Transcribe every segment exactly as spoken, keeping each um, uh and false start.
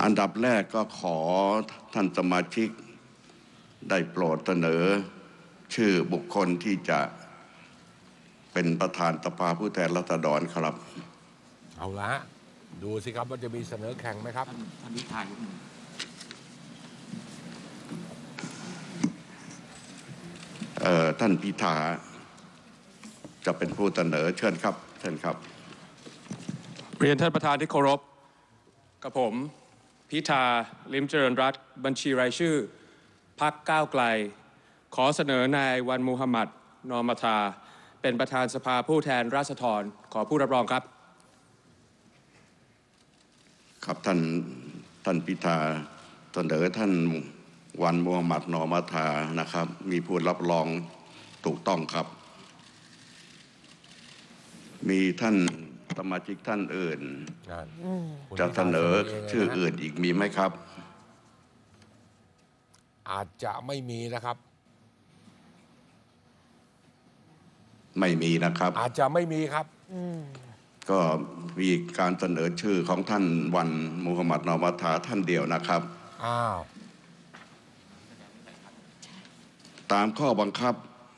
อันดับแรกก็ขอท่านสมาชิกได้โปรดเสนอชื่อบุคคลที่จะเป็นประธานสภาผู้แทนราษฎรครับเอาละดูสิครับว่าจะมีเสนอแข่งไหมครับท่านพิธายกมือเอ่อท่านพิธาจะเป็นผู้เสนอเชิญครับเชิญครับเรียนท่านประธานที่เคารพกับผมพิธาลิ้มเจริญรัตน์บัญชีรายชื่อพรรคก้าวไกลขอเสนอนายวันมูฮัมหมัดนอมัทาเป็นประธานสภาผู้แทนราษฎรขอผู้รับรองครับครับท่านท่านพิธาเสนอท่านวันมูฮัมหมัดนอมัทานะครับมีผู้รับรองถูกต้องครับมีท่านสมาชิกท่านอื่นจะเสนอชื่ออื่นอีกมีไหมครับอาจจะไม่มีนะครับไม่มีนะครับอาจจะไม่มีครับก็มีการเสนอชื่อของท่านวันมูฮัมหมัดนอมัทาท่านเดียวนะครับอ้าวตามข้อบังคับ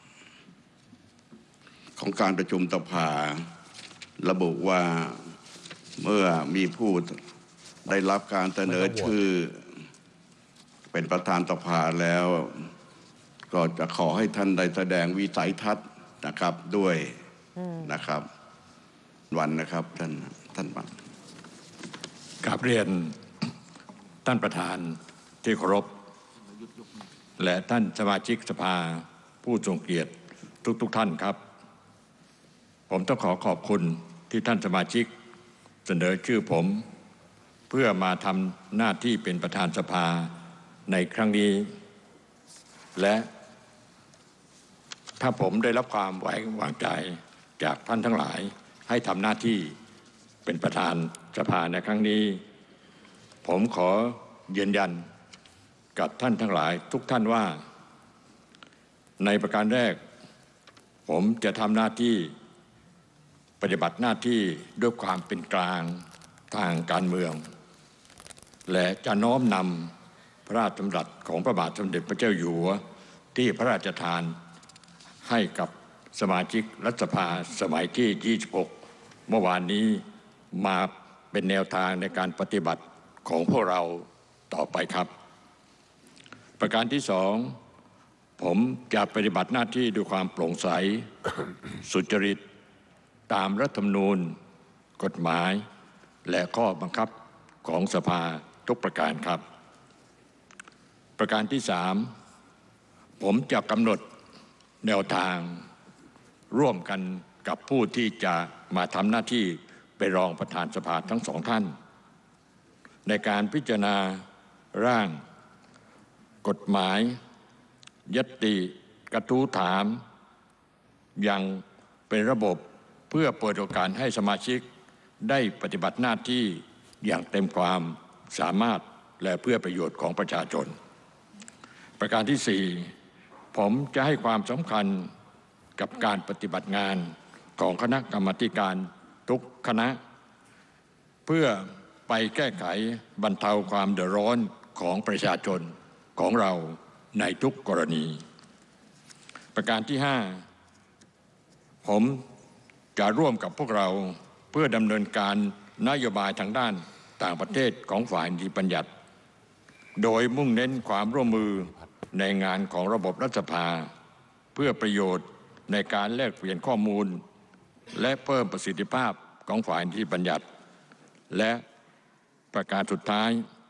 ของการประชุมสภาระบุว่าเมื่อมีผู้ได้รับการเสนอชื่อเป็นประธานสภาแล้วก็จะขอให้ท่านได้แสดงวิสัยทัศน์นะครับด้วยนะครับวันนะครับท่านท่านบังกราบเรียนท่านประธานที่เคารพและท่านสมาชิกสภาผู้ทรงเกียรติทุกๆท่านครับผมต้องขอขอบคุณที่ท่านสมาชิกเสนอชื่อผมเพื่อมาทำหน้าที่เป็นประธานสภาในครั้งนี้และถ้าผมได้รับความไว้วางใจจากท่านทั้งหลายให้ทำหน้าที่เป็นประธานสภาในครั้งนี้ผมขอยืนยันกับท่านทั้งหลายทุกท่านว่าในประการแรกผมจะทำหน้าที่ปฏิบัติหน้าที่ด้วยความเป็นกลางทางการเมืองและจะน้อมนำพระราชดำรัสของพระบาทสมเด็จพระเจ้าอยู่หัวที่พระราชทานให้กับสมาชิกรัฐสภาสมัยที่ยี่สิบหกเมื่อวานนี้มาเป็นแนวทางในการปฏิบัติของพวกเราต่อไปครับประการที่สองผมจะปฏิบัติหน้าที่ด้วยความโปร่งใส สุจริตตามรัฐธรรมนูญกฎหมายและข้อบังคับของสภาทุกประการครับประการที่สามผมจะกำหนดแนวทางร่วมกันกับผู้ที่จะมาทำหน้าที่เป็นรองประธานสภาทั้งสองท่านในการพิจารณาร่างกฎหมายญัตติกระทู้ถามอย่างเป็นระบบเพื่อเปิดโอกาสให้สมาชิกได้ปฏิบัติหน้าที่อย่างเต็มความสามารถและเพื่อประโยชน์ของประชาชนประการที่สี่ผมจะให้ความสำคัญกับการปฏิบัติงานของคณะกรรมาการทุกคณะเพื่อไปแก้ไขบรรเทาความเดือดร้อนของประชาชนของเราในทุกกรณีประการที่ห้าผมจะร่วมกับพวกเราเพื่อดำเนินการนโยบายทางด้านต่างประเทศของฝ่ายนิติบัญญัติโดยมุ่งเน้นความร่วมมือในงานของระบบรัฐสภาเพื่อประโยชน์ในการแลกเปลี่ยนข้อมูลและเพิ่มประสิทธิภาพของฝ่ายนิติบัญญัติและประการสุดท้าย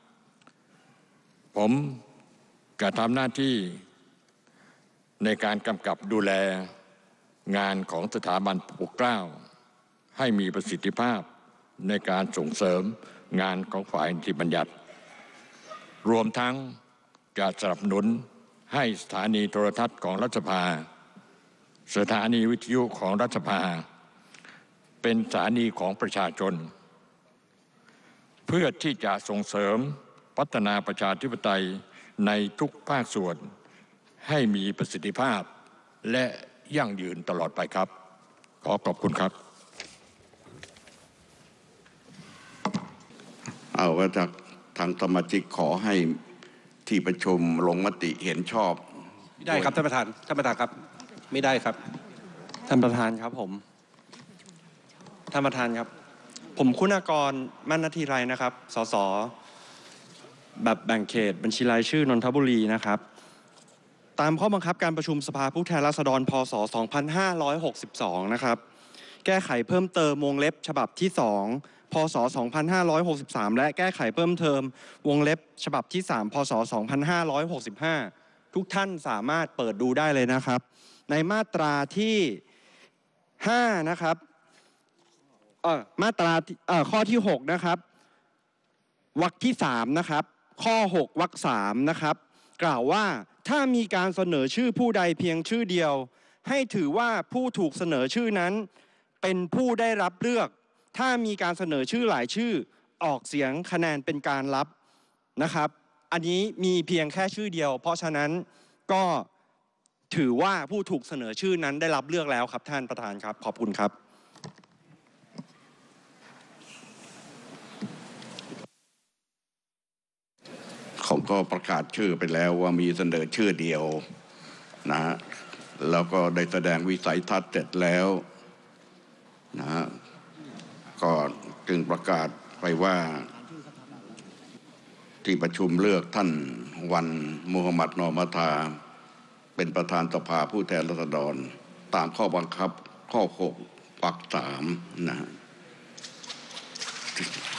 ผมจะทำหน้าที่ในการกำกับดูแลงานของสถาบันปกเกล้าให้มีประสิทธิภาพในการส่งเสริมงานของฝ่ายนิติบัญญัติรวมทั้งจะสนับสนุนให้สถานีโทรทัศน์ของรัฐสภาสถานีวิทยุของรัฐสภาเป็นสถานีของประชาชนเพื่อที่จะส่งเสริมพัฒนาประชาธิปไตยในทุกภาคส่วนให้มีประสิทธิภาพและยั่งยืนตลอดไปครับขอขอบคุณครับเอาว่าจากทางสมาชิกขอให้ที่ประชุมลงมติเห็นชอบไม่ได้ครับท่านประธานท่านประธานครับไม่ได้ครับท่านประธานครับผมท่านประธานครับผมคุณากรมั่นนาทีไรนะครับสสแบบแบ่งเขตบัญชีรายชื่อนนทบุรีนะครับตามข้อบังคับการประชุมสภาผู้แทนราษฎรพ.ศ. สองพันห้าร้อยหกสิบสองนะครับแก้ไขเพิ่มเติมวงเล็บฉบับที่สองพ.ศ. สองพันห้าร้อยหกสิบสามและแก้ไขเพิ่มเติมวงเล็บฉบับที่สามพ.ศ. สองพันห้าร้อยหกสิบห้าทุกท่านสามารถเปิดดูได้เลยนะครับในมาตราที่ห้านะครับเอ่อมาตราเอ่อข้อที่หกนะครับวรรคที่สามนะครับข้อหกวรรคสามนะครับกล่าวว่าถ้ามีการเสนอชื่อผู้ใดเพียงชื่อเดียวให้ถือว่าผู้ถูกเสนอชื่อนั้นเป็นผู้ได้รับเลือกถ้ามีการเสนอชื่อหลายชื่อออกเสียงคะแนนเป็นการรับนะครับอันนี้มีเพียงแค่ชื่อเดียวเพราะฉะนั้นก็ถือว่าผู้ถูกเสนอชื่อนั้นได้รับเลือกแล้วครับท่านประธานครับขอบคุณครับผมก็ประกาศชื่อไปแล้วว่ามีเสนอชื่อเดียวนะฮะแล้วก็ได้แสดงวิสัยทัศน์เสร็จแล้วนะฮะก็จึงประกาศไปว่าที่ประชุมเลือกท่านวันมูฮัมหมัดนอมัทาเป็นประธานสภาผู้แทนราษฎรตามข้อบังคับข้อหกวรรคสามนะฮะ